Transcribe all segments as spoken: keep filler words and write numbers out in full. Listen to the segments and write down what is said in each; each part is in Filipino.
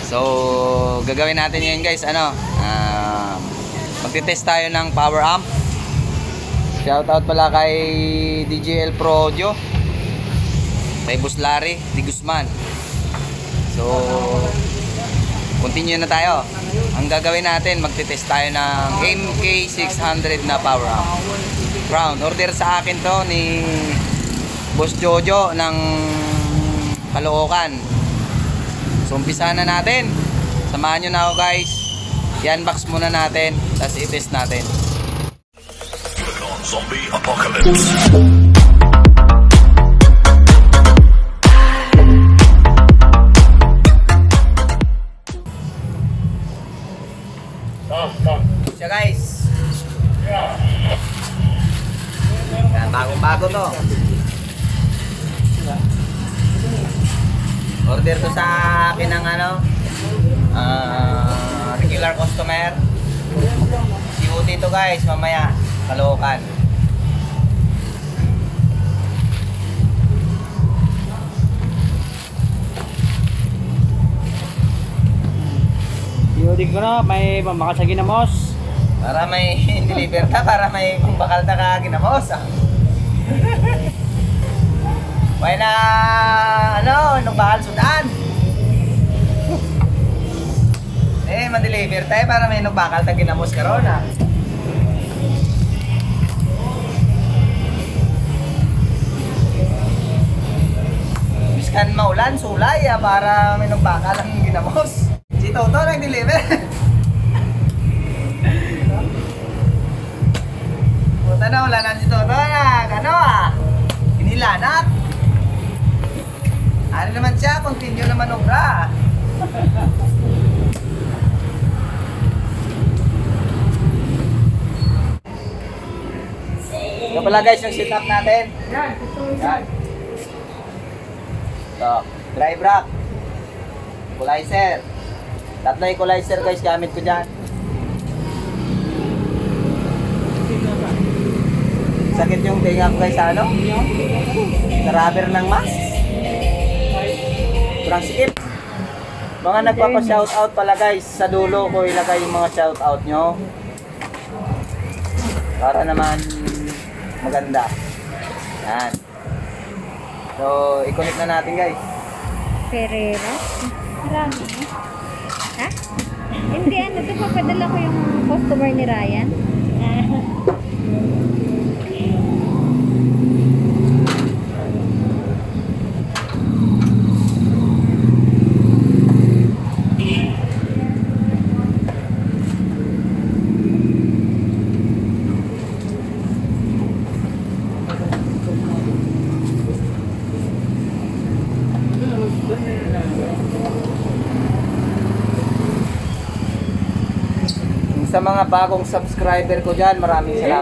So, gagawin natin ngayon guys, ano, uh, magtitest tayo ng power amp. Shoutout pala kay D J L Pro Audio, kay Boss Larry Di Guzman. So, continue na tayo. Ang gagawin natin, magtitest tayo ng M K six hundred na power amp. Crown, order sa akin to ni Boss Jojo ng Caloocan. So umpisa na natin. Samahan nyo na ako guys. I-unbox muna natin, tapos i-test natin. Zombie Apocalypse. So guys, bagong bago to. Order to sa akin ng ano, uh, regular customer. C O T to guys, mamaya Caloocan. C O T ko na, may pambakal sa ginamos. Para may deliver ta, para may pambakal ta ka ginamos. May na, ano, nung bakal sudan. Eh, man-deliver tayo para may nung bakal ta ginamos karon ah. Biskan maulan, sulay ah, para may nung bakal ang ginamos. Si Toto nag-deliver. Puta na, wala na si Toto na, ano ah, inilanat. Ano naman siya, continue naman obra. Ito pala guys yung setup natin. Yan. Ito, drive rack, equalizer. Tatlo equalizer guys gamit ko dyan. Sakit yung tinga ko guys sa ano? Sa rubber ng mask. Kurang sikip. Mga nagpapa-shoutout pala guys, sa dulo ko ilagay yung mga shoutout nyo. Para naman maganda. Yan. So, i-connect na natin guys. Ferrera? Marami. Ha? Hindi, ano ito, papadala ko yung customer ni Ryan. Sa mga bagong subscriber ko dyan, maraming salamat.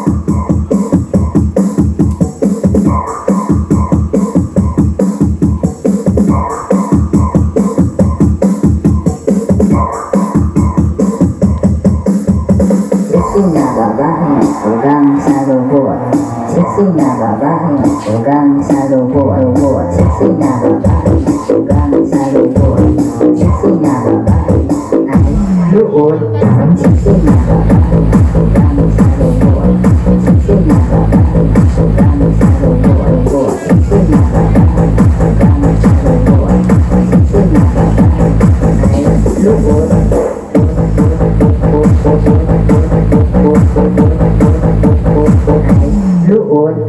Sexy na babae, ugang sa robot. Sexy na babae, ugang sa robot. Sexy na babae, ugang sa robot. Sexy na babae, ay luod. Sexy na babae, ugang sa robot. Sexy na babae, ugang sa robot. Sexy na babae, ugang sa robot. Sexy na babae, ay luod. Luod.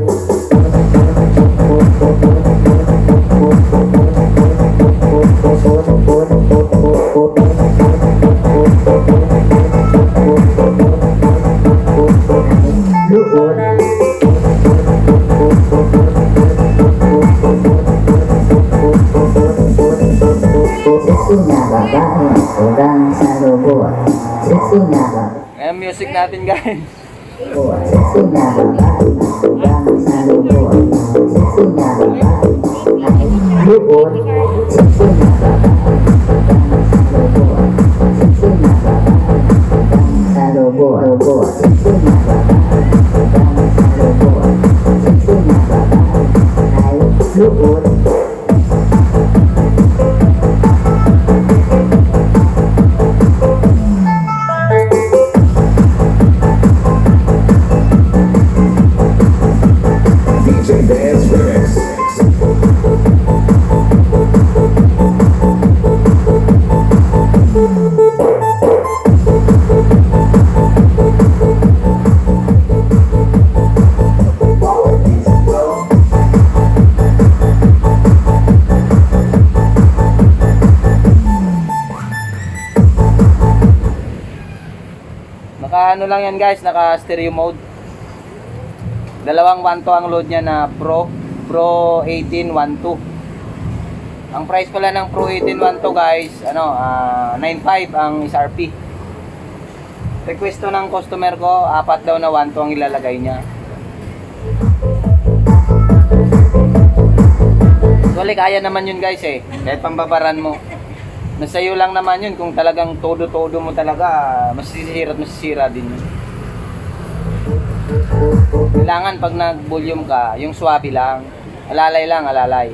Sexy na babae, ugang sa robot. Sexy na babae. Ayan music natin guys. Sexy na babae, ugang sa robot. Sexy na babae, ay luod. Sexy na babae, ugang sa robot. Sexy na babae, ugang sa robot. Sexy na babae, ugang sa robot. Sexy na babae, ay luod. ano lang yan guys, naka stereo mode. Dalawang one two ang load niya na Pro, Pro eighteen one two. Ang price pala ng Pro eighteen one two guys, ano, uh, nine five ang S R P. Requesto ng customer ko, apat daw na one two ang ilalagay niya. Actually, kaya naman yun guys eh. Kahit pambabaran mo. Nasa iyo lang naman yun. Kung talagang todo-todo mo talaga, masisira at masisira din yun. Kailangan pag nag-volume ka, yung swabe lang. Alalay lang, alalay.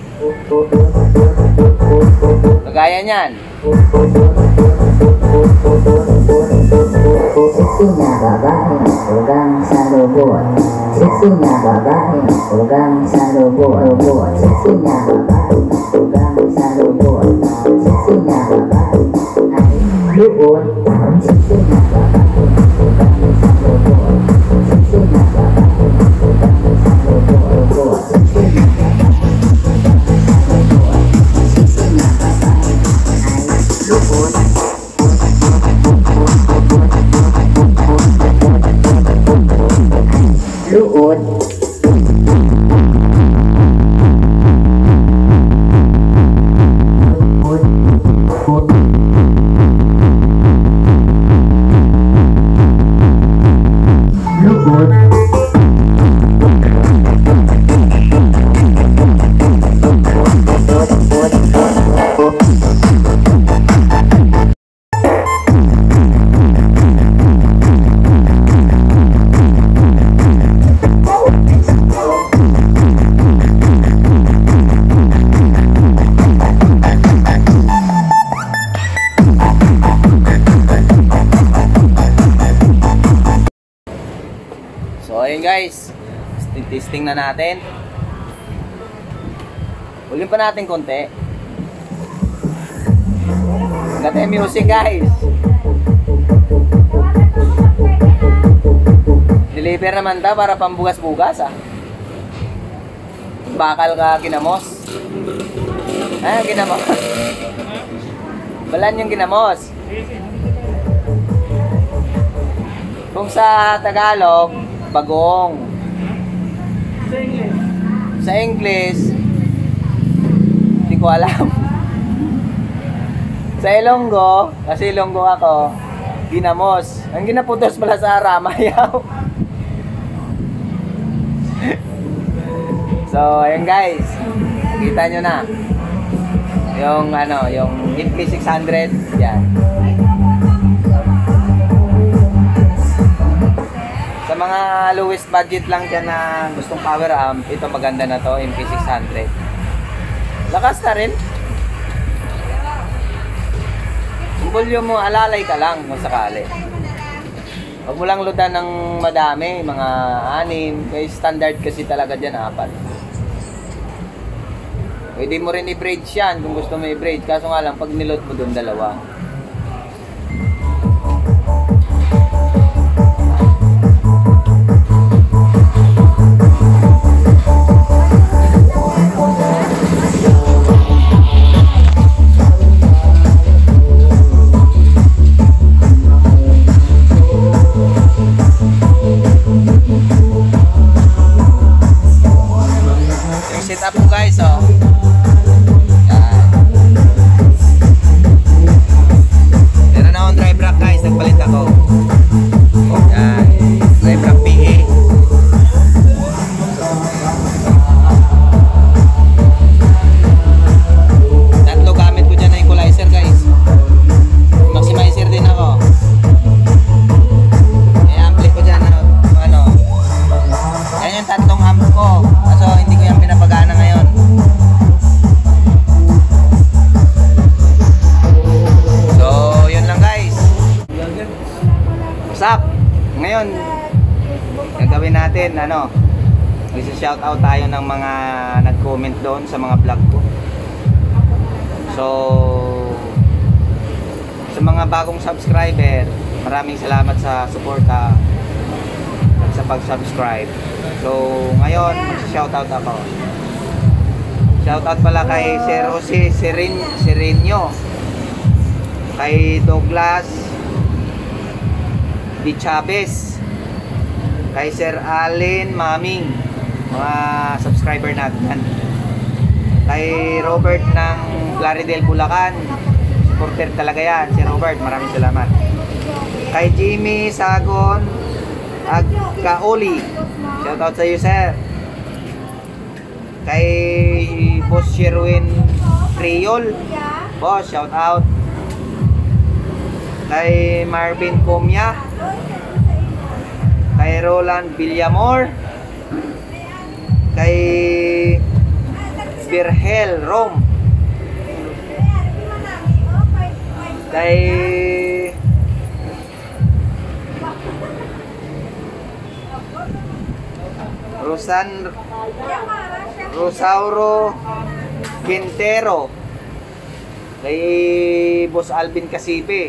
Kagaya niyan. Sexy na babae, huwag sa lubot. Sexy na babae, huwag sa lubot. Sexy na babae, huwag sa lubot. Sexy na babae, ay lubot. Sexy na babae, huwag sa lubot. Sexy na babae, huwag sa lubot. Sexy na babae, sexy na babae, ay lubot. Luod. So ayun guys, testing na natin. Ulim pa natin konti. Ganda yung music guys. Deliver naman ta para pambugas-bugas ah. Bakal ka ginamos. Ah, ginamos. Balan yung ginamos. Kung sa Tagalog, bagong. Sa English, hindi ko alam. Sa Ilonggo, kasi Ilonggo ako, ginamos. Ang ginaputos pala sa Ramayaw. So, ayun guys. Kita nyo na. Yung ano, yung M K six hundred. Yan. Sa mga lowest budget lang dyan na gustong power amp, ito maganda na to, M K six hundred. Lakas na rin. Yung volume mo, alalay ka lang kung sakali. Huwag mo lang loadan ng madami, mga anim. Kaya standard kasi talaga dyan, apat. Pwede mo rin i-braid yan kung gusto mo i-braid. Kaso nga lang, pag niload mo doon, dalawa. Yung setup mo guys, oh. Yan. Meron akong drive rack guys, nagpalit ako. Yan. Drive rack P A. Tatlo gamit ko dyan na equalizer guys. Maximizer din ako. I-ampli ko dyan na ano. Yan yung tatlong amp ko. Kaso hindi ko yan pinapagana ngayon. So, yun lang guys. What's up? Ngayon, gagawin natin, ano, mag-shoutout tayo ng mga nag-comment doon sa mga vlog ko. So, sa mga bagong subscriber, maraming salamat sa suporta at sa pag-subscribe. So, ngayon, mag-shoutout ako. Shoutout pala kay Sir Jose Serin, Serenio, kay Douglas Di Chavez, kay Sir Allen Maming, mga subscriber natin. Kay Robert ng Plaridel, Bulacan, supporter talaga yan si Robert, maraming salamat. Kay Jimmy Sagon Agkaoli, shoutout sa iyo sir. Kay Boss Sherwin Triol, boss, shoutout. Kay Marvin Comia, kay Roland Villamor, kay Virgel Rom, kay Rosan Rosauro Quintero, kay Boss Alvin Casipe,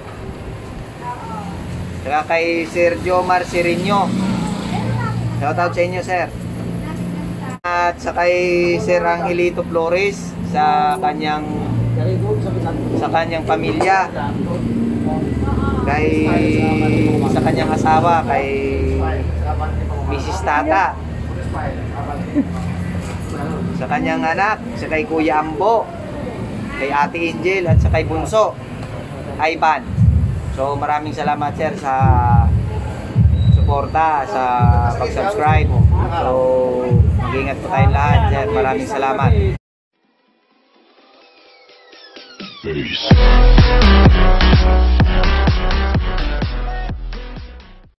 saka kay Sergio Marcirinho, shoutout sa inyo sir. At sa kay Sir Angelito Flores sa kanyang sa kanyang pamilya, kay sa kanyang asawa, kay Missus Tata, sa kanyang anak, sa kay Kuya Ambo, kay Ate Angel, at sa kay Bunso Ivan. So maraming salamat sir sa suporta, sa pag-subscribe. So mag-ingat po tayong lahat sir. Maraming salamat. Peace.